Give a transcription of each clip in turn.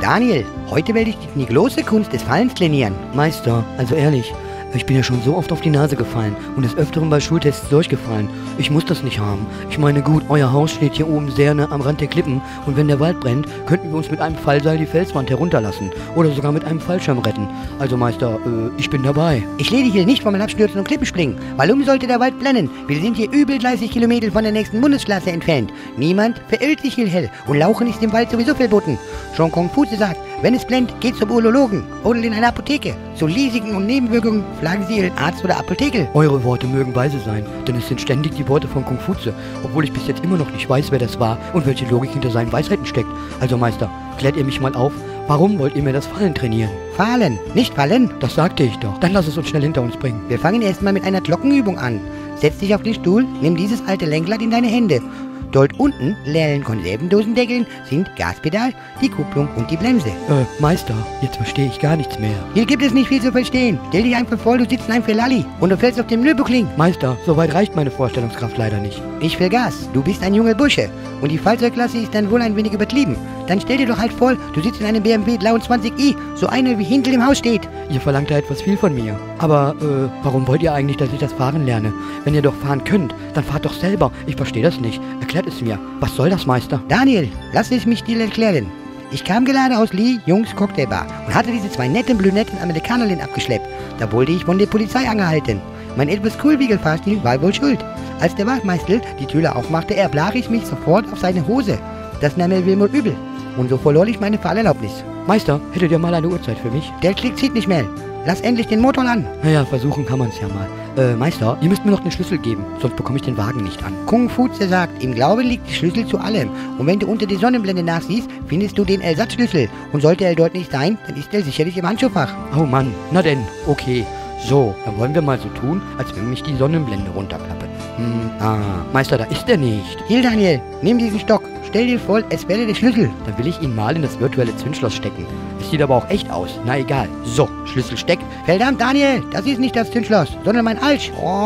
Daniel, heute werde ich dich in die große Kunst des Fallens trainieren. Meister, also ehrlich, ich bin ja schon so oft auf die Nase gefallen und des Öfteren bei Schultests durchgefallen. Ich muss das nicht haben. Ich meine, gut, euer Haus steht hier oben sehr nah am Rand der Klippen und wenn der Wald brennt, könnten wir uns mit einem Fallseil die Felswand herunterlassen oder sogar mit einem Fallschirm retten. Also Meister, ich bin dabei. Ich lehne dich hier nicht vom Herabstürzen und Klippen springen. Warum sollte der Wald brennen? Wir sind hier über 30 Kilometer von der nächsten Bundesstraße entfernt. Niemand verirrt sich hierher und Lauchen ist im Wald sowieso verboten. Schon Konfuzius sagt, wenn es brennt, geht zum Urologen oder in eine Apotheke. Zu Risiken und Nebenwirkungen fragen Sie Ihren Arzt oder Apotheker. Eure Worte mögen weise sein, denn es sind ständig die Worte von Konfuzius, obwohl ich bis jetzt immer noch nicht weiß, wer das war und welche Logik hinter seinen Weisheiten steckt. Also Meister, klärt ihr mich mal auf, warum wollt ihr mir das Fallen trainieren? Fallen, nicht fallen. Das sagte ich doch. Dann lass es uns schnell hinter uns bringen. Wir fangen erstmal mit einer Glockenübung an. Setz dich auf den Stuhl, nimm dieses alte Lenkrad in deine Hände. Dort unten, leeren Konservendosendeckeln, sind Gaspedal, die Kupplung und die Bremse. Meister, jetzt verstehe ich gar nichts mehr. Hier gibt es nicht viel zu verstehen. Stell dich einfach vor, du sitzt in einem Ferrari und du fällst auf dem Nürburgring. Meister, so weit reicht meine Vorstellungskraft leider nicht. Ich vergaß, du bist ein junger Bursche und die Fahrzeugklasse ist dann wohl ein wenig übertrieben. Dann stell dir doch halt vor, du sitzt in einem BMW 23i, so einer wie hinter dem Haus steht. Ihr verlangt da etwas viel von mir. Aber, warum wollt ihr eigentlich, dass ich das Fahren lerne? Wenn ihr doch fahren könnt, dann fahrt doch selber. Ich verstehe das nicht. Erklärt es mir. Was soll das, Meister? Daniel, lass es mich dir erklären. Ich kam gerade aus Lee Jungs Cocktailbar und hatte diese zwei netten brünetten Amerikanerlin abgeschleppt. Da wurde ich von der Polizei angehalten. Mein etwas Coolwiegel-Fahrstil war wohl schuld. Als der Wachtmeister die Tür aufmachte, erbrach ich mich sofort auf seine Hose. Das nahm er wohl übel. Und so verlor ich meine Fahrerlaubnis. Meister, hättet ihr mal eine Uhrzeit für mich? Der Klick zieht nicht mehr. Lass endlich den Motor an. Naja, versuchen kann man es ja mal. Meister, ihr müsst mir noch den Schlüssel geben, sonst bekomme ich den Wagen nicht an. Konfuzius sagt, im Glauben liegt der Schlüssel zu allem. Und wenn du unter die Sonnenblende nachsiehst, findest du den Ersatzschlüssel. Und sollte er dort nicht sein, dann ist er sicherlich im Handschuhfach. Oh Mann, na denn, okay. So, dann wollen wir mal so tun, als wenn mich die Sonnenblende runterklappe. Meister, da ist er nicht. Hier, Daniel, nimm diesen Stock. Stell dir vor, es wäre der Schlüssel. Dann will ich ihn mal in das virtuelle Zündschloss stecken. Es sieht aber auch echt aus. Na egal. So, Schlüssel steckt. Verdammt, Daniel, das ist nicht das Zündschloss, sondern mein Alsch.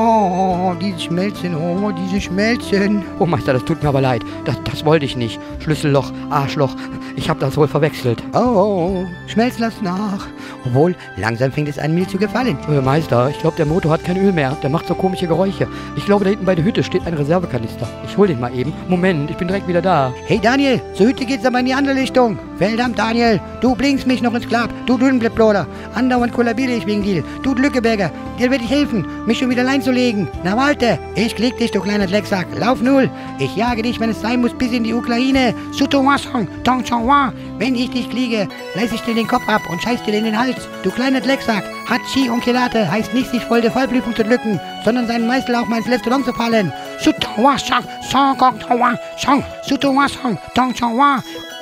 Oh, diese Schmelzen, oh, diese Schmelzen. Oh Meister, das tut mir aber leid. Das wollte ich nicht. Schlüsselloch, Arschloch. Ich habe das wohl verwechselt. Oh, schmelz lass nach. Obwohl, langsam fängt es an, mir zu gefallen. Meister, ich glaube, der Motor hat kein Öl mehr. Der macht so komische Geräusche. Ich glaube, da hinten bei der Hütte steht ein Reservekanister. Ich hol den mal eben. Moment, ich bin direkt wieder da. Hey Daniel, zur Hütte geht's aber in die andere Richtung. Verdammt, Daniel, du blinkst mich noch ins Grab. Du Dünnblättbroder. Andauernd kollabiere ich wegen dir. Du Lückeberger, dir werde ich helfen, mich schon wieder allein zu legen. Na warte, ich krieg dich, du kleiner Drecksack. Lauf null. Ich jage dich, wenn es sein muss, bis in die Ukraine. Sutowasong, Tongchongwa. Wenn ich dich kriege, reiß ich dir den Kopf ab und scheiß dir in den Hals. Du kleiner Drecksack. Hachi und Kelate heißt nicht, sich voll der Vollprüfung zu drücken, sondern seinen Meister auch mal ins letzte Long zu fallen. Sutowasong, Song, Song, Sutowasong, Tongchongwa.